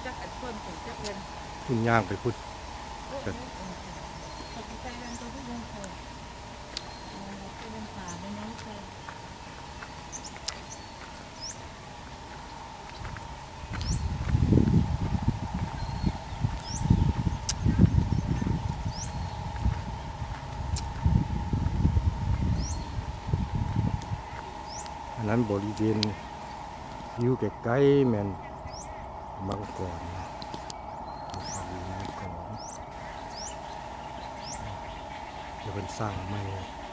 คุณย่างไปพุทธอันนั้นบริเวณอยู่ใกล้ๆแมนบางก่อนจะเป็นสร้างใหม่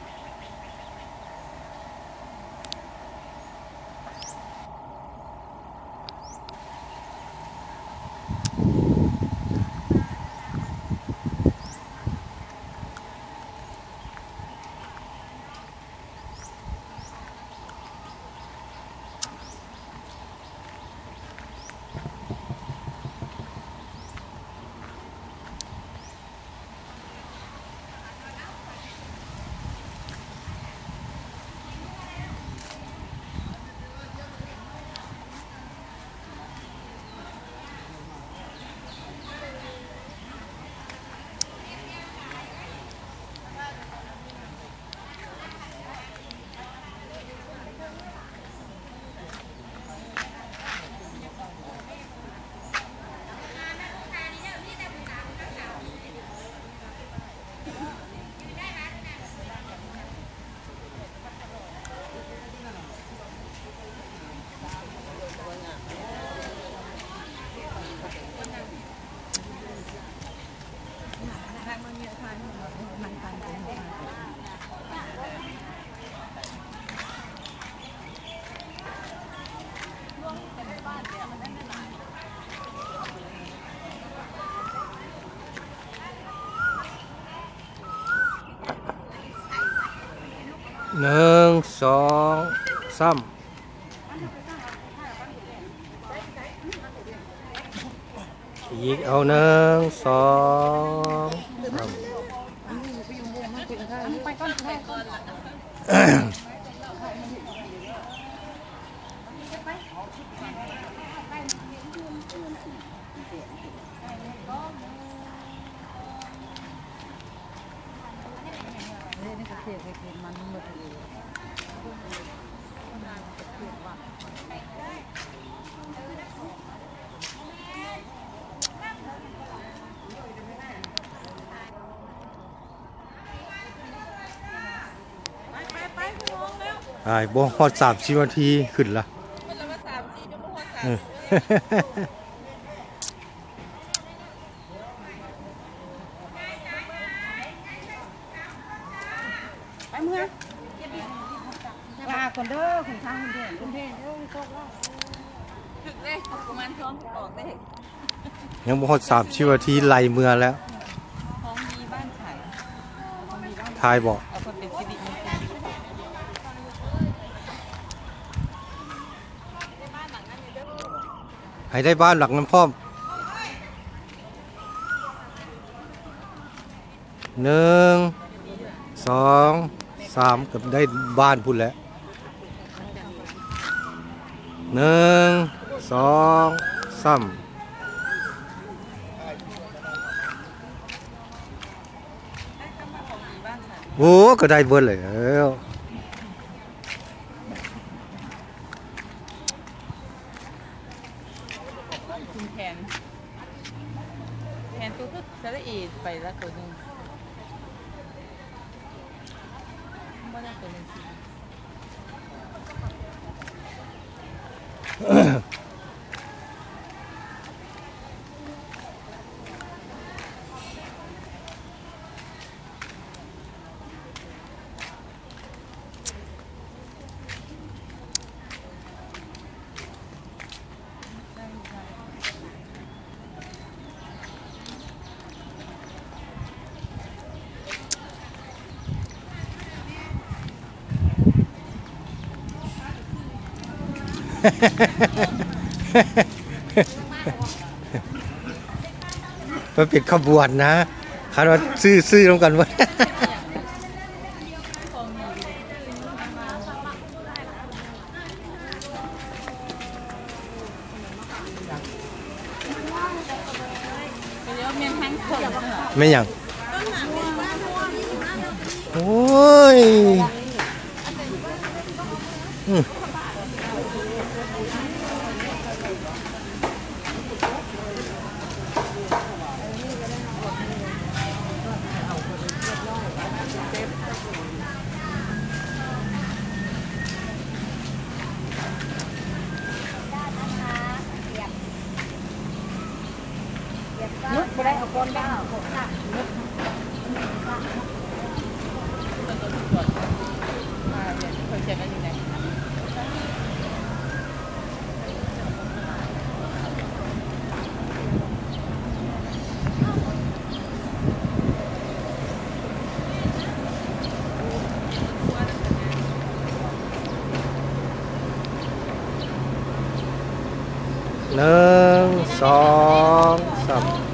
1 2 3อีกเอา1 2 3ไอ้บ่ฮอด30 นาทีขึ้นละไปเมื่อว่าคนเด้อคนทางคนเด้อคนเด้อโชคว่าถึกเลยประมาณท้องออกได้ยังบ่ฮอด30 นาทีไล่เมื่อแล้วท้องมีบ้านขายทายบอกให้ได้บ้านหลังนั้นพร้อม1 2 3กับได้บ้านพุ่นแล้ว1 2 3โอ้ก็ได้เบิดเลยแทนตัวก็จะได้อีไปแล้วตัวนึงไม่ได้ตัวนึงมันเป็นขบวนนะคาดว่าซื้อร่วมกันว่าไม่ยังโอ้ยนึกไปได้เอาก้อนบ้าหนึ่งสองสาม